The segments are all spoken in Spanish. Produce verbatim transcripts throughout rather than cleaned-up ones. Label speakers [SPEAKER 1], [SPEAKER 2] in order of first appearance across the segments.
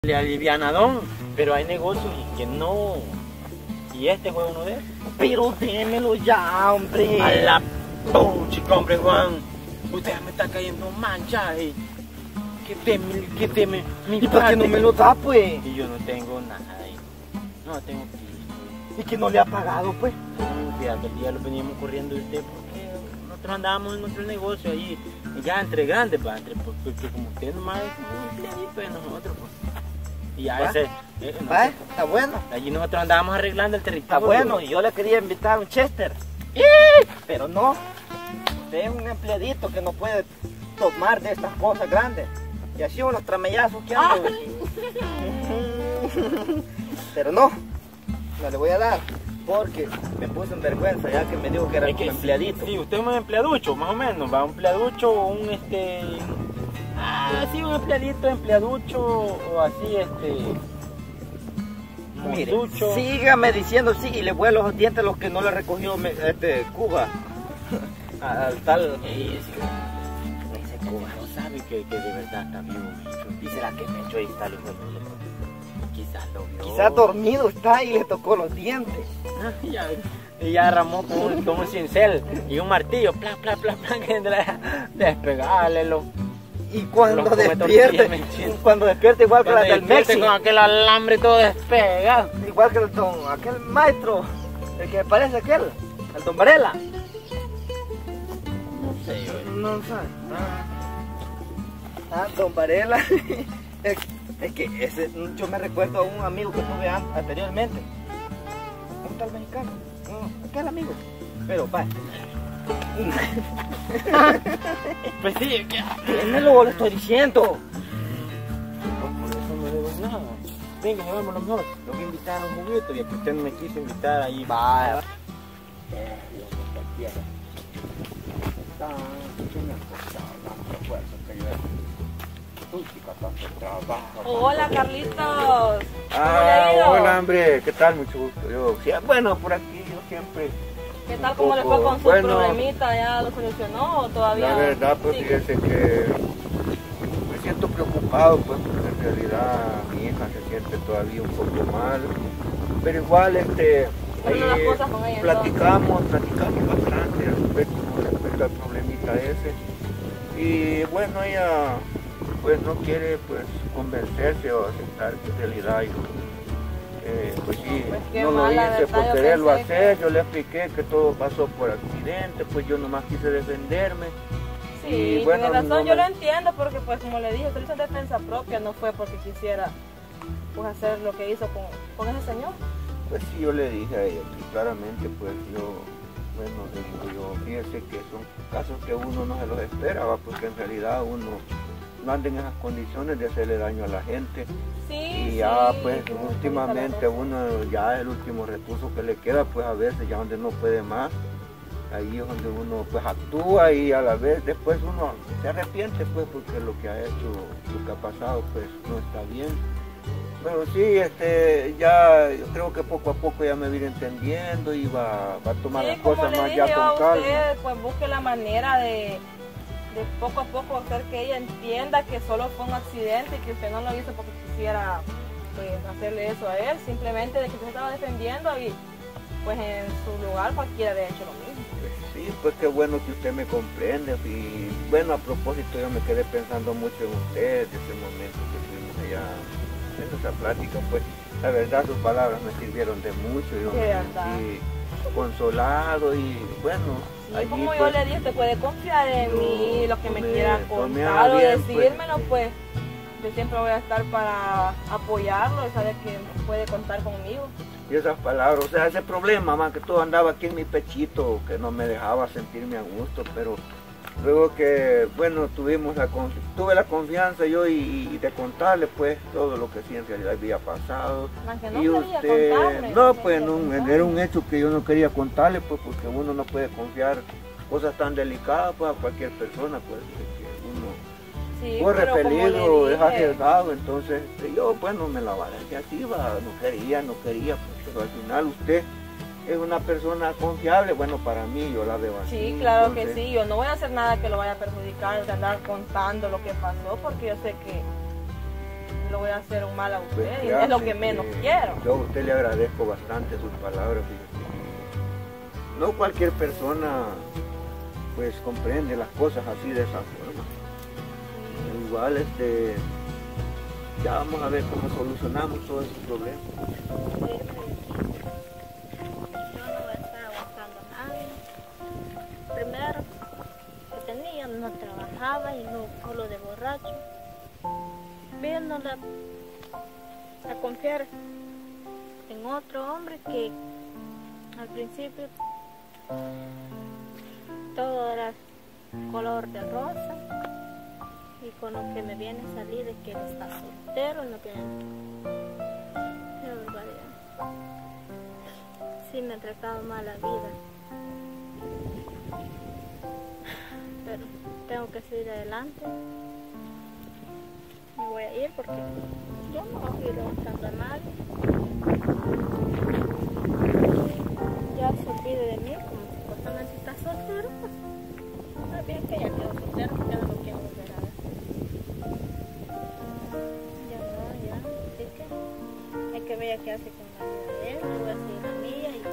[SPEAKER 1] Le alivianadón, pero hay negocios y que no. Y este fue uno de esos.
[SPEAKER 2] Pero démelo ya, hombre.
[SPEAKER 1] A la puchica, hombre, Juan. Usted me está cayendo mancha. Eh. Que teme, que teme. Mi
[SPEAKER 2] ¿Y por qué no me lo da, pues?
[SPEAKER 1] Y yo no tengo nada ahí. No tengo piso.
[SPEAKER 2] ¿Y que no le ha pagado, pues?
[SPEAKER 1] No, fíjate, el día lo veníamos corriendo de usted porque nosotros andábamos en nuestro negocio allí. Ya entre grandes, pues, entre, porque como usted nomás es como un cliente de nosotros, pues. Y ya ese, eh, no,
[SPEAKER 2] ¿Va? Está bueno.
[SPEAKER 1] allí nosotros andábamos arreglando el territorio.
[SPEAKER 2] Está bueno, y yo le quería invitar a un Chester. Pero no. Usted es un empleadito que no puede tomar de estas cosas grandes. Y así unos tramellazos que ando. Pero no. No le voy a dar. Porque me puse en vergüenza ya que me dijo que era
[SPEAKER 1] Es
[SPEAKER 2] un
[SPEAKER 1] que
[SPEAKER 2] empleadito.
[SPEAKER 1] Sí, usted es un empleaducho, más o menos, va un empleaducho o un este. Ah, sí, un empleadito, empleaducho o así este.
[SPEAKER 2] Mire,
[SPEAKER 1] mozucho.
[SPEAKER 2] sígame diciendo sí y le vuelo los dientes los que no le recogió me- este Cuba. Al tal.
[SPEAKER 1] Ey, ese, ese Cuba no sabe que, que de verdad está vivo, bicho.
[SPEAKER 2] ¿Y será que me echó ahí está el hijo de puta?
[SPEAKER 1] Quizás lo vio.
[SPEAKER 2] Quizás dormido está y le tocó los dientes.
[SPEAKER 1] Y ya, y ya ramó con un, con un cincel y un martillo, pla, pla, pla, pla, que entra despegárlelo.
[SPEAKER 2] Y cuando
[SPEAKER 1] Los come
[SPEAKER 2] despierte,
[SPEAKER 1] tortillas, me entiendo.
[SPEAKER 2] cuando despierte igual que la
[SPEAKER 1] Cuando
[SPEAKER 2] del
[SPEAKER 1] despierte
[SPEAKER 2] Mexi,
[SPEAKER 1] con aquel alambre todo despegado.
[SPEAKER 2] igual que el don, aquel maestro, el que parece aquel, el don Varela.
[SPEAKER 1] No sé, yo.
[SPEAKER 2] No sabe. Ah, ah, don Varela. es, es que ese, yo me recuerdo a un amigo que tuve an- anteriormente. Un tal mexicano. No, aquel amigo. Pero va.
[SPEAKER 1] Pues sí, que.
[SPEAKER 2] Démelo, le estoy diciendo.
[SPEAKER 1] Por eso no debo nada. Venga, llevémonos mejor. Lo voy a invitar a un juguito, ya que usted no me quiso invitar ahí.
[SPEAKER 2] Vaya.
[SPEAKER 3] Hola, Carlitos. ¿Cómo le
[SPEAKER 4] Ah,
[SPEAKER 3] ha ido?
[SPEAKER 4] hola, hombre, ¿qué tal? Mucho gusto. Yo, sí, bueno, por aquí yo siempre.
[SPEAKER 3] ¿Qué tal?
[SPEAKER 4] un
[SPEAKER 3] ¿Cómo le fue
[SPEAKER 4] poco-
[SPEAKER 3] con su
[SPEAKER 4] bueno,
[SPEAKER 3] problemita? ¿Ya lo solucionó o todavía?
[SPEAKER 4] La verdad, pues
[SPEAKER 3] sigue?
[SPEAKER 4] fíjese que me siento preocupado, pues, porque en realidad mi hija se siente todavía un poco mal. Pero igual, este,
[SPEAKER 3] Bueno, las
[SPEAKER 4] ahí
[SPEAKER 3] cosas con ella,
[SPEAKER 4] platicamos, platicamos bastante respecto, respecto al problemita ese. Y bueno, ella pues no quiere pues convencerse o aceptar que en realidad yo, eh, pues sí,
[SPEAKER 3] Pues qué
[SPEAKER 4] no lo
[SPEAKER 3] mal, la
[SPEAKER 4] hice
[SPEAKER 3] verdad,
[SPEAKER 4] por
[SPEAKER 3] yo
[SPEAKER 4] quererlo
[SPEAKER 3] pensé
[SPEAKER 4] hacer,
[SPEAKER 3] que-
[SPEAKER 4] yo le expliqué que todo pasó por accidente, pues yo nomás quise defenderme.
[SPEAKER 3] Sí,
[SPEAKER 4] y bueno,
[SPEAKER 3] tiene razón,
[SPEAKER 4] no
[SPEAKER 3] yo
[SPEAKER 4] me-
[SPEAKER 3] lo entiendo porque pues como le dije, usted hizo en defensa propia, no fue porque quisiera pues hacer lo que hizo con, con ese señor.
[SPEAKER 4] Pues sí, yo le dije a ella que claramente pues yo, bueno, le digo yo, fíjese que son casos que uno no se los esperaba, porque en realidad uno no anda en esas condiciones de hacerle daño a la gente.
[SPEAKER 3] Sí,
[SPEAKER 4] Y ya
[SPEAKER 3] sí,
[SPEAKER 4] pues
[SPEAKER 3] tiene
[SPEAKER 4] últimamente
[SPEAKER 3] razón.
[SPEAKER 4] uno ya el último recurso que le queda pues a veces ya donde no puede más, ahí es donde uno pues actúa y a la vez después uno se arrepiente pues porque lo que ha hecho, lo que ha pasado pues no está bien. Pero sí, este, ya yo creo que poco a poco ya me voy a ir entendiendo y va, va a tomar
[SPEAKER 3] Sí,
[SPEAKER 4] las
[SPEAKER 3] como
[SPEAKER 4] cosas
[SPEAKER 3] le
[SPEAKER 4] más
[SPEAKER 3] dije
[SPEAKER 4] ya
[SPEAKER 3] yo
[SPEAKER 4] con
[SPEAKER 3] a
[SPEAKER 4] calma.
[SPEAKER 3] usted, pues busque la manera de, de poco a poco hacer que ella entienda que solo fue un accidente y que usted no lo hizo porque quisiera pues hacerle eso a él, simplemente de que usted estaba defendiendo y pues en su lugar cualquiera había hecho lo mismo.
[SPEAKER 4] Pues sí, pues qué bueno que usted me comprende y bueno, a propósito yo me quedé pensando mucho en usted, de ese momento que estuvimos allá en nuestra plática, pues la verdad sus palabras me sirvieron de mucho, yo
[SPEAKER 3] De
[SPEAKER 4] me
[SPEAKER 3] verdad.
[SPEAKER 4] sentí consolado y bueno,
[SPEAKER 3] Y
[SPEAKER 4] allí,
[SPEAKER 3] como yo
[SPEAKER 4] pues,
[SPEAKER 3] le dije, usted puede confiar en
[SPEAKER 4] yo
[SPEAKER 3] mí, lo que me
[SPEAKER 4] tomé-
[SPEAKER 3] quiera
[SPEAKER 4] tomé a
[SPEAKER 3] contar o
[SPEAKER 4] bien, pues.
[SPEAKER 3] decírmelo, pues yo siempre voy a estar para apoyarlo y saber que puede contar conmigo.
[SPEAKER 4] y esas palabras, o sea, ese problema, más que todo andaba aquí en mi pechito, que no me dejaba sentirme a gusto, pero luego que, bueno, tuvimos la, con- tuve la confianza yo y, y de contarle pues todo lo que sí en realidad había pasado.
[SPEAKER 3] Aunque no
[SPEAKER 4] Y
[SPEAKER 3] quería
[SPEAKER 4] usted,
[SPEAKER 3] contarme,
[SPEAKER 4] no,
[SPEAKER 3] no
[SPEAKER 4] pues
[SPEAKER 3] quería
[SPEAKER 4] no,
[SPEAKER 3] contarme.
[SPEAKER 4] era un hecho que yo no quería contarle, pues porque uno no puede confiar cosas tan delicadas pues a cualquier persona, pues de que uno
[SPEAKER 3] Sí,
[SPEAKER 4] corre
[SPEAKER 3] pero como le
[SPEAKER 4] peligro, es
[SPEAKER 3] dije,
[SPEAKER 4] arriesgado, entonces este, yo bueno me la barajé así, va, no quería, no quería, pues, pero al final usted es una persona confiable, bueno para mí yo la veo así.
[SPEAKER 3] Sí, claro que
[SPEAKER 4] entonces,
[SPEAKER 3] sí, yo no voy a hacer nada que lo vaya a perjudicar, de andar contando lo que pasó, porque yo sé que lo voy a hacer un mal a usted,
[SPEAKER 4] Pues
[SPEAKER 3] y
[SPEAKER 4] ya,
[SPEAKER 3] es lo
[SPEAKER 4] sí,
[SPEAKER 3] que menos
[SPEAKER 4] sí.
[SPEAKER 3] quiero.
[SPEAKER 4] Yo a usted le agradezco bastante sus palabras, fíjese. No cualquier persona pues comprende las cosas así de esa forma. Igual este ya vamos a ver cómo solucionamos todos esos problemas.
[SPEAKER 5] Yo no voy a estar aguantando nada. Primero que tenía, no trabajaba y no solo de borracho. Viéndole a confiar en otro hombre que al principio todo era color de rosa, y con lo que me viene a salir es que él está soltero y no tiene. Qué barbaridad. Sí me ha tratado mal la vida, pero tengo que seguir adelante. Me voy a ir porque yo no voy a ir levantando a nadie. Ya se olvide de mí, como supuestamente está soltero, pues está bien que ya quedó soltero, porque no lo quiero volver a ver. Ya no, ya, así que hay que ver qué hace con la vida de él, yo voy a seguir la mía y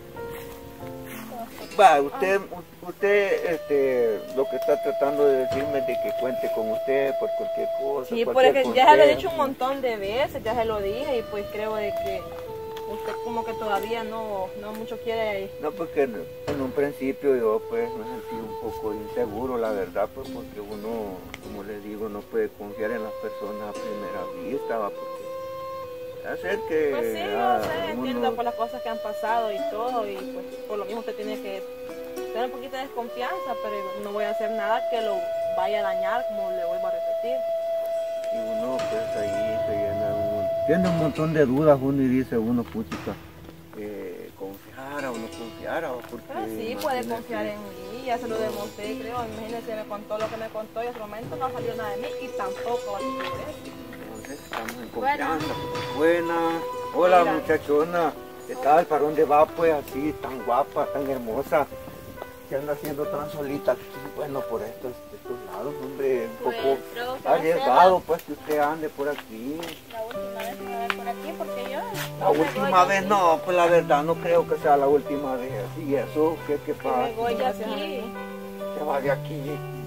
[SPEAKER 4] Va, usted, usted este, lo que está tratando de decirme es de que cuente con usted por cualquier cosa.
[SPEAKER 3] Sí,
[SPEAKER 4] cualquier
[SPEAKER 3] porque ya se lo he
[SPEAKER 4] consejo.
[SPEAKER 3] dicho un montón de veces, ya se lo dije, y pues creo de que usted como que todavía no, no mucho quiere.
[SPEAKER 4] No, porque en, en un principio yo pues me sentí un poco inseguro, la verdad, pues porque uno, como les digo, no puede confiar en las personas a primera vista, va, porque hacer que
[SPEAKER 3] Pues sí,
[SPEAKER 4] ah,
[SPEAKER 3] yo sé,
[SPEAKER 4] uno-
[SPEAKER 3] entiendo por las cosas que han pasado y todo, y pues por lo mismo usted tiene que tener un poquito de desconfianza, pero no voy a hacer nada que lo vaya a dañar, como le vuelvo a repetir.
[SPEAKER 4] y uno pues ahí se llena un, tiene un montón de dudas uno y dice uno, puchica, eh, confiara o no confiara, o porque
[SPEAKER 3] Pero sí, puede
[SPEAKER 4] imagínate,
[SPEAKER 3] confiar en mí, ya se lo demostré, creo. Imagínese, me contó lo que me contó y hasta el momento no salió nada de mí y tampoco va a suceder eso.
[SPEAKER 4] Entonces estamos en
[SPEAKER 5] Buena.
[SPEAKER 4] confianza. Buena. Hola
[SPEAKER 3] Mira.
[SPEAKER 4] muchachona. ¿Qué tal? ¿Para dónde va pues así, tan guapa, tan hermosa? ¿Qué anda haciendo tan solita aquí? Bueno, por estos, estos lados, hombre, un
[SPEAKER 5] Pues,
[SPEAKER 4] poco
[SPEAKER 5] creo que va a ser
[SPEAKER 4] arriesgado pues que usted ande por aquí.
[SPEAKER 5] la última vez que me voy por aquí porque yo
[SPEAKER 4] La
[SPEAKER 5] no me
[SPEAKER 4] última
[SPEAKER 5] voy
[SPEAKER 4] vez
[SPEAKER 5] aquí.
[SPEAKER 4] no, pues la verdad no creo que sea la última vez. ¿Y eso? ¿Qué, qué
[SPEAKER 3] Que
[SPEAKER 4] pasa?
[SPEAKER 3] me voy de
[SPEAKER 5] Gracias a
[SPEAKER 3] aquí.
[SPEAKER 5] Dios.
[SPEAKER 4] ¿Se va de aquí?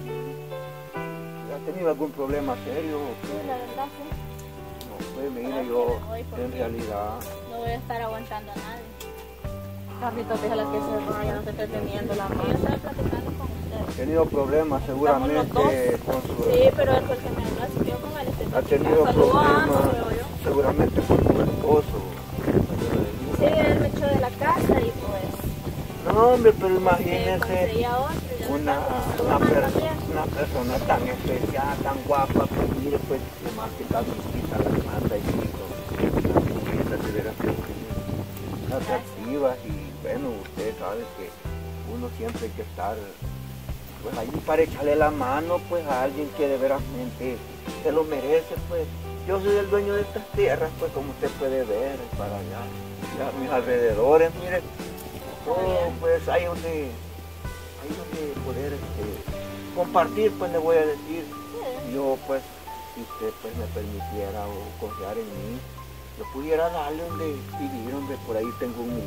[SPEAKER 4] ¿Ha tenido algún problema serio? o
[SPEAKER 5] Sí,
[SPEAKER 4] qué?
[SPEAKER 5] la verdad sí.
[SPEAKER 4] No, pues mire,
[SPEAKER 5] Gracias,
[SPEAKER 4] yo
[SPEAKER 5] me voy porque-
[SPEAKER 4] en realidad...
[SPEAKER 5] No voy a estar aguantando a nadie.
[SPEAKER 3] Carlitos, déjala que se vaya, no te esté teniendo la
[SPEAKER 5] Yo
[SPEAKER 3] mano.
[SPEAKER 5] estaba platicando con usted.
[SPEAKER 4] Ha tenido problemas seguramente
[SPEAKER 3] Estamos los
[SPEAKER 4] con su...
[SPEAKER 5] Sí, pero él fue el que me habló, así que yo con él estoy
[SPEAKER 4] Ha tenido
[SPEAKER 5] saludando,
[SPEAKER 4] problemas
[SPEAKER 5] creo yo.
[SPEAKER 4] seguramente con su esposo.
[SPEAKER 5] Sí, él me echó de la casa y pues
[SPEAKER 4] No, hombre, pero
[SPEAKER 5] eh,
[SPEAKER 4] imagínese
[SPEAKER 5] conseguía otro. y ya
[SPEAKER 4] una,
[SPEAKER 5] me
[SPEAKER 4] una,
[SPEAKER 5] estaba
[SPEAKER 4] per-
[SPEAKER 5] también.
[SPEAKER 4] una persona tan especial, tan guapa, pues mire, pues que más que cada visita la manda y con las visitas de veras que son atractivas y bueno, usted sabe que uno siempre hay que estar pues ahí para echarle la mano pues a alguien que de veras se lo merece, pues. Yo soy el dueño de estas tierras, pues como usted puede ver, para allá, y a mis alrededores, mire, todo, pues hay donde, hay donde poder este, compartir, pues le voy a decir. Yo pues, si usted pues me permitiera o confiar en mí, yo pudiera darle donde vivir, donde por ahí tengo un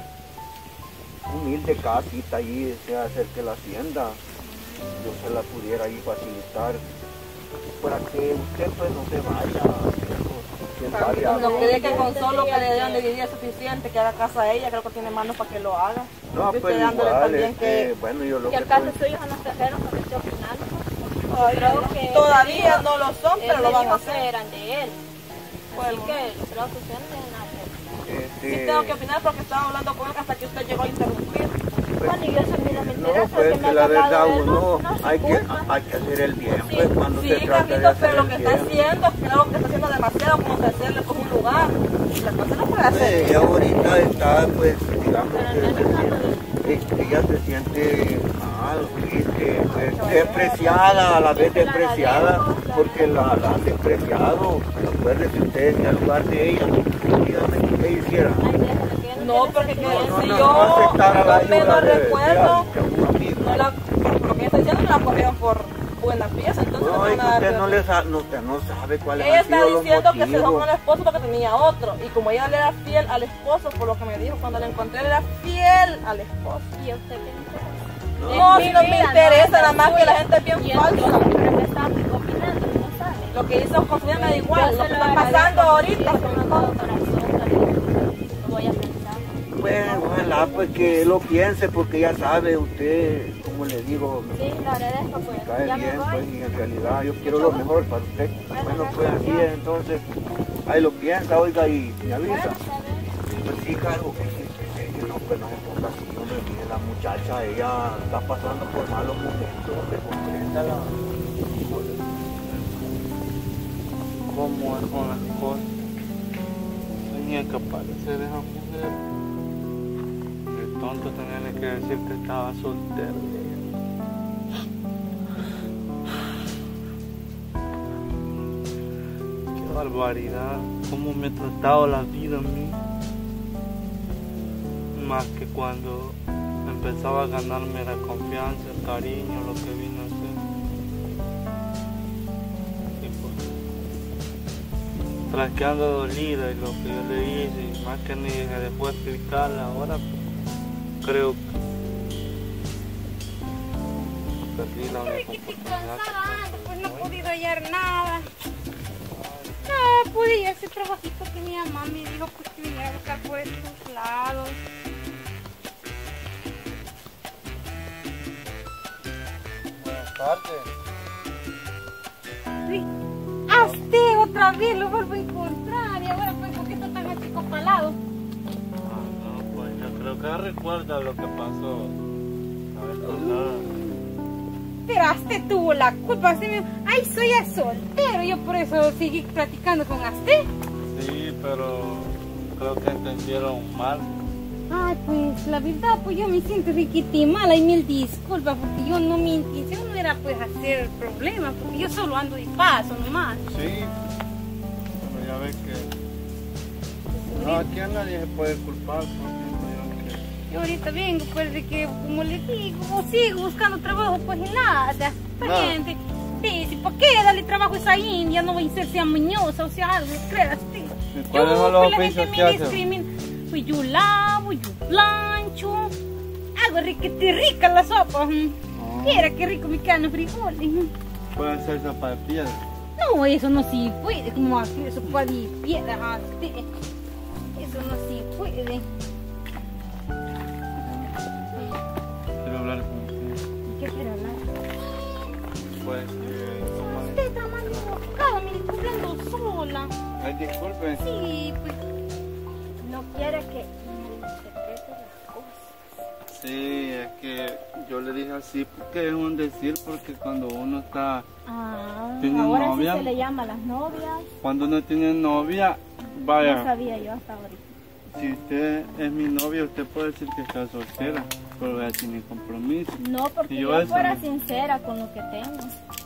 [SPEAKER 4] humilde casita allí, sea cerca de la hacienda, yo se la pudiera ahí facilitar para que usted pues no se vaya. quién sabe,
[SPEAKER 3] Carlitos,
[SPEAKER 4] a
[SPEAKER 3] no
[SPEAKER 4] dónde.
[SPEAKER 3] cree que con solo que le dé donde vivir es suficiente, que haga casa a ella, creo que tiene manos para que lo haga.
[SPEAKER 4] No,
[SPEAKER 3] Y
[SPEAKER 4] pues
[SPEAKER 3] usted dándole
[SPEAKER 4] igual,
[SPEAKER 3] también
[SPEAKER 4] este,
[SPEAKER 3] que...
[SPEAKER 4] bueno, yo lo
[SPEAKER 5] Que
[SPEAKER 4] que
[SPEAKER 5] el caso
[SPEAKER 4] estoy-
[SPEAKER 5] suyo son los terceros que estoy opinando.
[SPEAKER 3] Ay,
[SPEAKER 5] creo
[SPEAKER 3] no,
[SPEAKER 5] que
[SPEAKER 3] todavía
[SPEAKER 5] él
[SPEAKER 3] no lo son,
[SPEAKER 5] Él
[SPEAKER 3] pero lo
[SPEAKER 5] me
[SPEAKER 3] van a
[SPEAKER 5] dijo que
[SPEAKER 3] hacer.
[SPEAKER 5] eran de él. Así
[SPEAKER 3] Bueno.
[SPEAKER 5] que creo que usted no tiene nada que ver.
[SPEAKER 4] este,
[SPEAKER 3] Sí tengo que opinar porque estaba hablando con él hasta que usted llegó a interrumpir.
[SPEAKER 5] Bueno, y yo soy mira mentira,
[SPEAKER 4] no, pues que la verdad uno
[SPEAKER 5] no,
[SPEAKER 4] hay que, hay que hacer el bien, pues cuando
[SPEAKER 3] Sí,
[SPEAKER 4] se trata de
[SPEAKER 3] Carlitos,
[SPEAKER 4] hacer
[SPEAKER 3] pero lo
[SPEAKER 4] el
[SPEAKER 3] que está
[SPEAKER 4] bien.
[SPEAKER 3] haciendo, creo que está haciendo demasiado como para hacerle con un lugar. La cosa no puede hacer.
[SPEAKER 4] Ella Eh, ahorita está, pues, digamos,
[SPEAKER 5] Pero
[SPEAKER 4] que
[SPEAKER 5] no es
[SPEAKER 4] se
[SPEAKER 5] tanto
[SPEAKER 4] siente- ella se siente mal, triste, pues, despreciada, a la vez despreciada, porque la, la han despreciado. Acuérdese usted en el lugar de ella, dígame qué hiciera.
[SPEAKER 3] No, porque que
[SPEAKER 4] No, no,
[SPEAKER 3] si
[SPEAKER 4] no,
[SPEAKER 3] yo
[SPEAKER 4] no aceptar a la
[SPEAKER 3] yo menos
[SPEAKER 4] ayuda de- de
[SPEAKER 3] recuerdo,
[SPEAKER 4] alguien, de un amigo.
[SPEAKER 3] no la, por lo que yo estoy diciendo, me la corrieron por, buena pieza, entonces
[SPEAKER 4] No,
[SPEAKER 3] no
[SPEAKER 4] es
[SPEAKER 3] van
[SPEAKER 4] que
[SPEAKER 3] a dar
[SPEAKER 4] usted no,
[SPEAKER 3] pieza.
[SPEAKER 4] le sa no, usted no sabe cuáles
[SPEAKER 3] Ella
[SPEAKER 4] han sido
[SPEAKER 3] está
[SPEAKER 4] los
[SPEAKER 3] diciendo que se dejó
[SPEAKER 4] motivos.
[SPEAKER 3] con el esposo porque tenía otro. Y como ella le era fiel al esposo, por lo que me dijo, cuando la encontré, le era fiel al esposo.
[SPEAKER 5] ¿Y a usted qué le interesa?
[SPEAKER 3] No, si no me
[SPEAKER 5] Mira,
[SPEAKER 3] interesa,
[SPEAKER 5] no,
[SPEAKER 3] nada más que la
[SPEAKER 5] suya.
[SPEAKER 3] gente es bien
[SPEAKER 5] Y
[SPEAKER 3] falsa.
[SPEAKER 5] entonces, pero que está opinando, no sabe.
[SPEAKER 3] Lo que hizo con su vida me da igual,
[SPEAKER 5] Yo
[SPEAKER 3] lo
[SPEAKER 5] se
[SPEAKER 3] que está
[SPEAKER 5] agradezco
[SPEAKER 3] pasando
[SPEAKER 5] porque
[SPEAKER 3] ahorita.
[SPEAKER 5] con todo corazón, también. Lo voy a pensar.
[SPEAKER 4] Bueno, ojalá pues que lo piense porque ya sabe usted, como le digo, me
[SPEAKER 5] Sí, le agradezco, pues.
[SPEAKER 4] cae
[SPEAKER 5] Ya me
[SPEAKER 4] bien,
[SPEAKER 5] voy.
[SPEAKER 4] pues y en realidad yo quiero lo mejor para usted. Bueno, pues así es, entonces, ahí lo piensa, oiga, y me avisa. Pues sí, claro, que sí, que sí, no, pues no se ponga así, hombre, mire, la muchacha, ella está pasando por malos momentos, hombre, compréndala.
[SPEAKER 6] ¿Cómo es con las cosas? Tenía que aparecer esa mujer. El tonto tenía que decir que estaba soltero. Qué barbaridad. Cómo me ha tratado la vida a mí. Más que cuando empezaba a ganarme la confianza, el cariño, lo que vino a ser. Y pues, tras que ando dolida y lo que yo le hice, y más que ni se dejó explicarle ahora, pues, creo que perdí la única
[SPEAKER 7] Estoy
[SPEAKER 6] oportunidad.
[SPEAKER 7] cansada, pues no he podido hallar nada. No pude ir a ese trabajito que mi mamá me dijo pues, que viniera a buscar por estos lados.
[SPEAKER 6] Buenas tardes.
[SPEAKER 7] Sí. Hasta otra vez lo vuelvo a encontrar y ahora pues ¿por qué está tan achicopalado?
[SPEAKER 6] Ah, no, pues yo creo que recuerda lo que pasó la vez pasada.
[SPEAKER 7] Pero Aste tuvo la culpa. Aste me dijo, ay, soy ya soltero. Yo por eso seguí platicando con Aste.
[SPEAKER 6] Sí, pero creo que entendieron mal.
[SPEAKER 7] Ay, pues la verdad, pues yo me siento riquiti mala y mil disculpas porque yo no, mi intención no era pues hacer problemas, porque yo solo ando de paso nomás.
[SPEAKER 6] Sí, pero ya ves que no, aquí a nadie se puede culpar por eso.
[SPEAKER 7] Yo ahorita vengo pues de que, como les digo, sigo buscando trabajo pues en nada, pariente. Dice, ¿por qué darle trabajo a esa india? No voy a ser sea mañosa o sea algo, creas.
[SPEAKER 6] ¿Cuáles son los oficios que hacen?
[SPEAKER 7] discrimina. Pues yo lavo, yo plancho, hago riquete rica la sopa.
[SPEAKER 6] Oh.
[SPEAKER 7] Mira qué rico me quedan los frijoles.
[SPEAKER 6] Puede hacer sopa de piedra.
[SPEAKER 7] No, eso no se puede, como hacer sopa de piedra. Eso no se puede.
[SPEAKER 6] Quiero hablar con usted.
[SPEAKER 7] ¿Qué quiere hablar?
[SPEAKER 6] Pues que...
[SPEAKER 7] Usted está mal enfocado, mire, estoy hablando sola.
[SPEAKER 6] Ay, disculpe.
[SPEAKER 7] Sí, pues.
[SPEAKER 5] No quiere que malinterprete las cosas.
[SPEAKER 6] Sí, es que yo le dije así porque es un decir, porque cuando uno está...
[SPEAKER 5] Ah,
[SPEAKER 6] ¿Tiene
[SPEAKER 5] ahora
[SPEAKER 6] novia?
[SPEAKER 5] sí se le llama a las novias.
[SPEAKER 6] Cuando uno tiene novia,
[SPEAKER 5] No
[SPEAKER 6] vaya,
[SPEAKER 5] sabía yo hasta ahorita.
[SPEAKER 6] si usted es mi novia, usted puede decir que está soltera, pero ya tiene compromiso.
[SPEAKER 5] No, porque
[SPEAKER 6] Y
[SPEAKER 5] yo,
[SPEAKER 6] yo eso
[SPEAKER 5] fuera
[SPEAKER 6] no.
[SPEAKER 5] sincera con lo que tengo.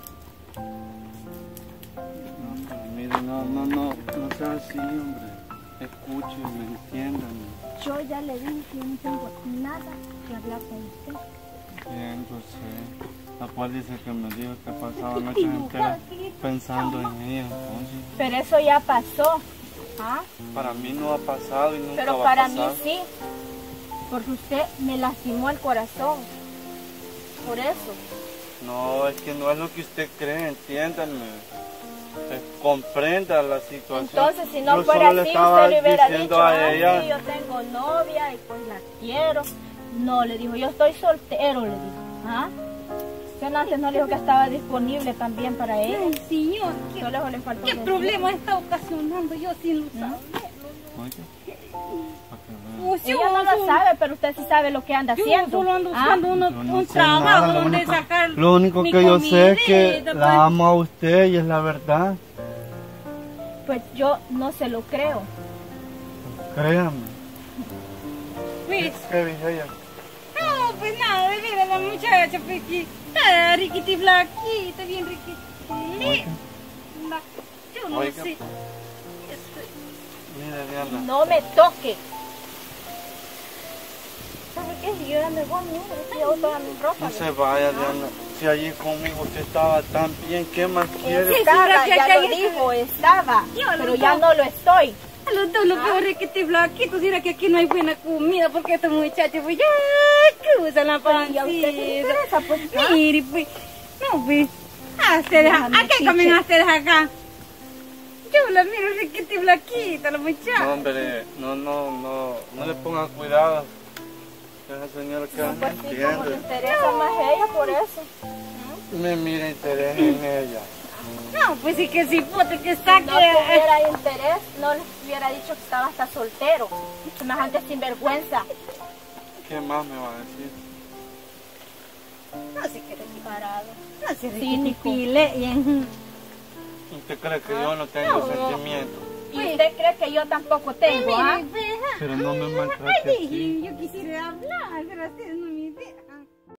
[SPEAKER 6] No, pero mire, no, no, no, no sea así, hombre. Escúcheme, entiéndame.
[SPEAKER 5] Yo ya le dije que yo no tengo nada que hablar con usted.
[SPEAKER 6] Bien, yo sé. Acuérdese que me dijo que pasaba noches enteras pensando en ella, entonces.
[SPEAKER 5] Pero eso ya pasó. ¿Ah?
[SPEAKER 6] Para mí no ha pasado y nunca
[SPEAKER 5] Pero
[SPEAKER 6] va
[SPEAKER 5] para
[SPEAKER 6] a
[SPEAKER 5] mí
[SPEAKER 6] pasar.
[SPEAKER 5] sí. Porque usted me lastimó el corazón. Por eso.
[SPEAKER 6] No, es que no es lo que usted cree, entiéndame. Eh, comprenda la situación.
[SPEAKER 5] Entonces, si no
[SPEAKER 6] Yo
[SPEAKER 5] fuera
[SPEAKER 6] solo le
[SPEAKER 5] así,
[SPEAKER 6] estaba
[SPEAKER 5] usted le hubiera
[SPEAKER 6] diciendo
[SPEAKER 5] dicho,
[SPEAKER 6] a
[SPEAKER 5] "Ay,
[SPEAKER 6] ella.
[SPEAKER 5] sí, yo tengo novia y pues la quiero". No, le dijo, yo estoy soltero, le dijo. ¿Ah? Usted antes no le dijo que estaba disponible también para ella.
[SPEAKER 7] Ay, señor, ¿qué,
[SPEAKER 5] Solo le faltó
[SPEAKER 7] qué
[SPEAKER 5] decir.
[SPEAKER 7] problema está ocasionando yo sin lo saber?
[SPEAKER 6] Oiga, para que vea.
[SPEAKER 7] Pues yo
[SPEAKER 5] Ella no lo
[SPEAKER 7] solo-
[SPEAKER 5] sabe, pero usted sí sabe lo que anda
[SPEAKER 7] Yo
[SPEAKER 5] haciendo.
[SPEAKER 7] solo ando
[SPEAKER 5] ¿Ah?
[SPEAKER 7] buscando uno-
[SPEAKER 6] Yo no
[SPEAKER 7] un
[SPEAKER 6] sé
[SPEAKER 7] trabajo
[SPEAKER 6] nada, lo
[SPEAKER 7] donde
[SPEAKER 6] único-
[SPEAKER 7] sacar
[SPEAKER 6] Lo único
[SPEAKER 7] mi
[SPEAKER 6] que yo sé es que
[SPEAKER 7] comidita, pues.
[SPEAKER 6] la amo a usted y es la verdad.
[SPEAKER 5] Pues yo no se lo creo.
[SPEAKER 6] Créame.
[SPEAKER 7] Pues,
[SPEAKER 6] ¿Qué dice ella?
[SPEAKER 7] no, pues nada, de ver a la muchacha, pues que está riquiti flaquita, bien riquiti. Ma- Yo no
[SPEAKER 6] Oiga.
[SPEAKER 7] sé.
[SPEAKER 6] Mira, Diana.
[SPEAKER 5] No me toque.
[SPEAKER 7] ¿Sabe qué?
[SPEAKER 5] y yo ya me voy, mira, yo llevo toda mi ropa.
[SPEAKER 6] No se vaya, Diana. Si allí conmigo usted estaba tan bien, ¿qué más quiere?
[SPEAKER 5] Estaba, ya lo dijo, estaba, pero ya no lo estoy.
[SPEAKER 7] A los dos, lo peor es que te flaquito, dirá que aquí no hay buena comida, porque estos muchachos, pues ya, que usan la pancita.
[SPEAKER 5] Pues,
[SPEAKER 7] mire, pues, no, pues, ah, ustedes, ¿a qué comen a ustedes acá? Yo la miro riquita y flaquita, la muchacha.
[SPEAKER 6] No, hombre, no, no, no, no le pongan cuidado. Esa señora que no,
[SPEAKER 5] pues, sí, como le
[SPEAKER 6] entiende.
[SPEAKER 5] interesa más ella por eso.
[SPEAKER 6] Me mira interés en ella.
[SPEAKER 7] No, pues sí que sí, puto, que está
[SPEAKER 5] Si
[SPEAKER 7] que...
[SPEAKER 5] no tuviera interés, no les hubiera dicho que estaba hasta soltero. Semejante sinvergüenza.
[SPEAKER 6] ¿Qué más me va a decir?
[SPEAKER 7] No sé qué decir.
[SPEAKER 5] Parado.
[SPEAKER 7] No sé de
[SPEAKER 5] Cínico.
[SPEAKER 7] qué pile y en...
[SPEAKER 6] ¿Usted cree que yo no tengo sentimientos?
[SPEAKER 5] ¿Y usted cree que yo tampoco tengo, ah?
[SPEAKER 7] Mire, pues,
[SPEAKER 6] Pero no me maltrate
[SPEAKER 7] ay,
[SPEAKER 6] así.
[SPEAKER 7] yo quisiera hablar, pero ustedes no